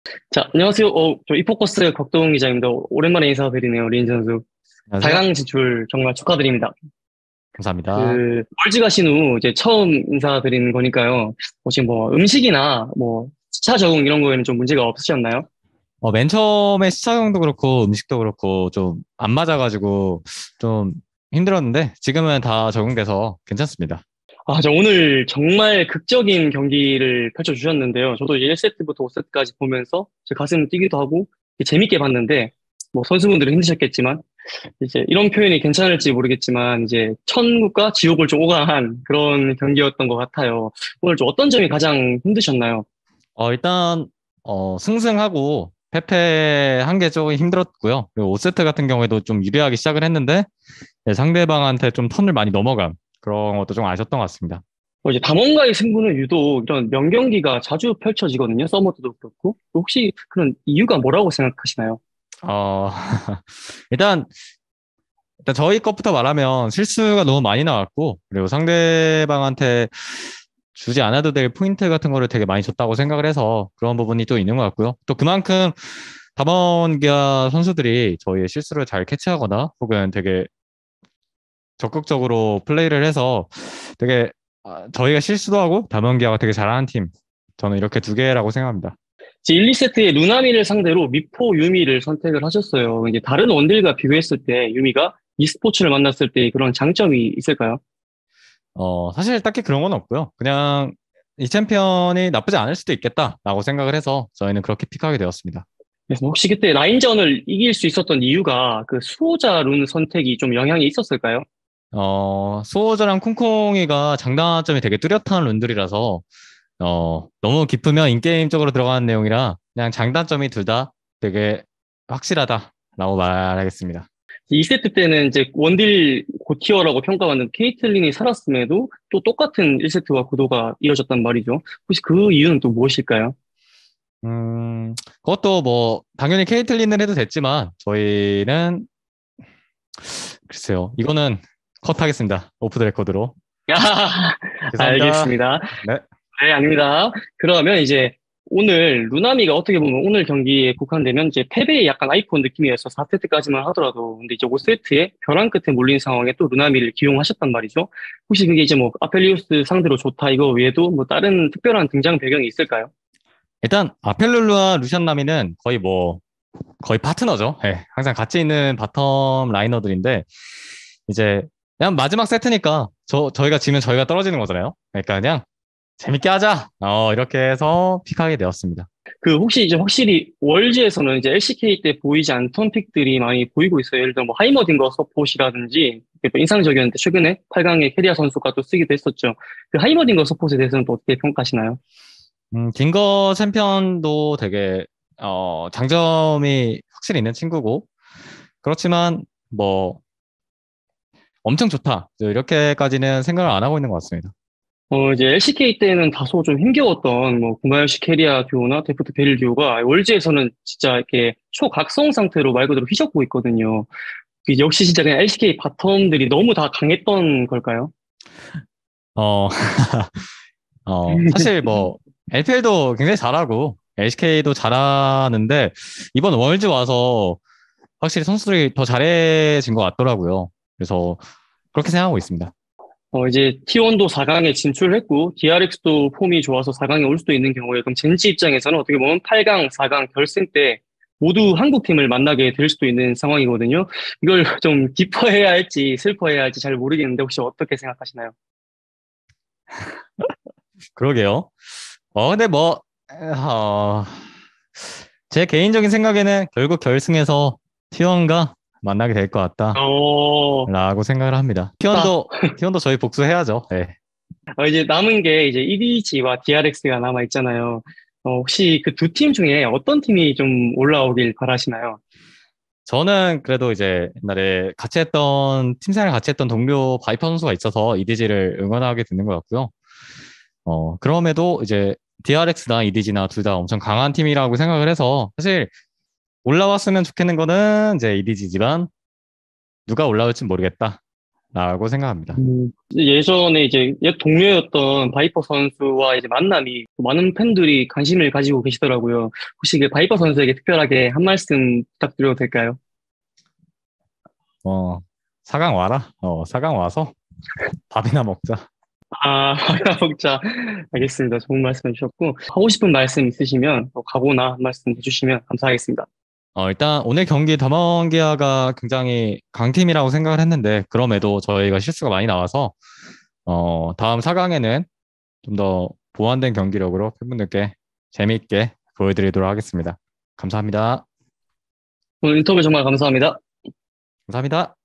자, 안녕하세요. 저 이포커스 곽동 기자입니다. 오랜만에 인사드리네요, 린 선수. 안녕하세요. 4강 진출 정말 축하드립니다. 감사합니다. 월즈 가신 후 이제 처음 인사드리는 거니까요. 혹시 뭐 음식이나 뭐 시차 적응 이런 거에는 좀 문제가 없으셨나요? 맨 처음에 시차형도 그렇고 음식도 그렇고 좀 안 맞아가지고 좀 힘들었는데 지금은 다 적응돼서 괜찮습니다. 아, 저 오늘 정말 극적인 경기를 펼쳐주셨는데요. 저도 이제 1세트부터 5세트까지 보면서 제 가슴 뛰기도 하고 재밌게 봤는데, 뭐 선수분들은 힘드셨겠지만, 이제 이런 표현이 괜찮을지 모르겠지만 이제 천국과 지옥을 좀 오가한 그런 경기였던 것 같아요. 오늘 좀 어떤 점이 가장 힘드셨나요? 일단 승승하고 패패한 게 조금 힘들었고요. 그리고 5세트 같은 경우에도 좀 유리하게 시작을 했는데 상대방한테 좀 턴을 많이 넘어간 그런 것도 좀 아쉬웠던 것 같습니다. 이제 담원가의 승부는 유독 이런 명경기가 자주 펼쳐지거든요. 서머 때도 그렇고. 혹시 그런 이유가 뭐라고 생각하시나요? 어, 일단 저희 것부터 말하면 실수가 너무 많이 나왔고, 그리고 상대방한테 주지 않아도 될 포인트 같은 거를 되게 많이 줬다고 생각을 해서 그런 부분이 또 있는 것 같고요. 또 그만큼 담원기아 선수들이 저희의 실수를 잘 캐치하거나 혹은 되게 적극적으로 플레이를 해서 되게 저희가 실수도 하고 담원기아가 되게 잘하는 팀. 저는 이렇게 두 개라고 생각합니다. 이제 1, 2세트에 루나미를 상대로 미포 유미를 선택을 하셨어요. 이제 다른 원딜과 비교했을 때 유미가 e스포츠를 만났을 때 그런 장점이 있을까요? 사실 딱히 그런 건 없고요. 그냥 이 챔피언이 나쁘지 않을 수도 있겠다라고 생각을 해서 저희는 그렇게 픽하게 되었습니다. 그래서 혹시 그때 라인전을 이길 수 있었던 이유가 그 수호자 룬 선택이 좀 영향이 있었을까요? 수호자랑 콩콩이가 장단점이 되게 뚜렷한 룬들이라서, 너무 깊으면 인게임적으로 들어가는 내용이라 그냥 장단점이 둘 다 되게 확실하다라고 말하겠습니다. 2세트 때는 이제 원딜 고티어라고 평가받는 케이틀린이 살았음에도 또 똑같은 1세트와 구도가 이어졌단 말이죠. 혹시 그 이유는 또 무엇일까요? 그것도 뭐, 당연히 케이틀린을 해도 됐지만, 저희는, 글쎄요, 이거는 컷하겠습니다. 오프 더 레코드로. 아, 죄송합니다. 알겠습니다. 네. 네, 아닙니다. 그러면 이제 오늘 루나미가 어떻게 보면 오늘 경기에 국한되면 이제 패배의 약간 아이콘 느낌이어서 4세트까지만 하더라도 근데 이제 5세트에 벼랑 끝에 몰린 상황에 또 루나미를 기용하셨단 말이죠. 혹시 그게 이제 뭐 아펠리우스 상대로 좋다 이거 외에도 뭐 다른 특별한 등장 배경이 있을까요? 일단, 아펠룰루와 루시안 나미는 거의 파트너죠. 예, 항상 같이 있는 바텀 라이너들인데, 이제 그냥 마지막 세트니까 저희가 지면 저희가 떨어지는 거잖아요. 그러니까 그냥 재밌게 하자. 이렇게 해서 픽하게 되었습니다. 그 혹시 이제 확실히 월즈에서는 이제 LCK 때 보이지 않던 픽들이 많이 보이고 있어요. 예를 들어 뭐 하이머딩거 서폿이라든지 이게 또 인상적이었는데 최근에 8강에 캐리아 선수가 또 쓰기도 했었죠. 그 하이머딩거 서폿에 대해서는 또 어떻게 평가하시나요? 딩거 챔피언도 되게 장점이 확실히 있는 친구고 그렇지만 뭐 엄청 좋다. 이렇게까지는 생각을 안 하고 있는 것 같습니다. 이제 LCK 때는 다소 좀 힘겨웠던 뭐 구마요시 캐리아 듀오나 데프트 베릴 듀오가 월즈에서는 진짜 이렇게 초각성 상태로 말 그대로 휘젓고 있거든요. 그 역시 진짜 그냥 LCK 바텀들이 너무 다 강했던 걸까요? 어, 사실 뭐 LPL도 굉장히 잘하고 LCK도 잘하는데 이번 월즈 와서 확실히 선수들이 더 잘해진 것 같더라고요. 그래서 그렇게 생각하고 있습니다. 이제 T1도 4강에 진출했고, DRX도 폼이 좋아서 4강에 올 수도 있는 경우에, 그럼 젠지 입장에서는 어떻게 보면 8강, 4강 결승 때 모두 한국 팀을 만나게 될 수도 있는 상황이거든요. 이걸 좀 기뻐해야 할지 슬퍼해야 할지 잘 모르겠는데, 혹시 어떻게 생각하시나요? 그러게요. 근데 뭐, 어, 제 개인적인 생각에는 결국 결승에서 T1과 만나게 될 것 어, 같다라고 생각을 합니다. 딱, T1도 저희 복수해야죠. 네. 이제 남은 게 이제 EDG와 DRX가 남아 있잖아요. 혹시 그 두 팀 중에 어떤 팀이 좀 올라오길 바라시나요? 저는 그래도 이제 옛날에 팀생활 같이 했던 동료 바이퍼 선수가 있어서 EDG를 응원하게 되는 것 같고요. 그럼에도 이제 DRX나 EDG나 둘 다 엄청 강한 팀이라고 생각을 해서 사실 올라왔으면 좋겠는 거는 이제 EDG지만 누가 올라올지 모르겠다. 라고 생각합니다. 예전에 이제 옛 동료였던 바이퍼 선수와 이제 만남이 많은 팬들이 관심을 가지고 계시더라고요. 혹시 그 바이퍼 선수에게 특별하게 한 말씀 부탁드려도 될까요? 4강 와라. 4강 와서 밥이나 먹자. 아, 먹자. 알겠습니다. 좋은 말씀 해주셨고, 하고 싶은 말씀 있으시면 또 가고나 한 말씀 해주시면 감사하겠습니다. 일단 오늘 경기 담원기아가 굉장히 강팀이라고 생각을 했는데 그럼에도 저희가 실수가 많이 나와서 다음 4강에는 좀 더 보완된 경기력으로 팬분들께 재미있게 보여드리도록 하겠습니다. 감사합니다. 오늘 인터뷰 정말 감사합니다. 감사합니다.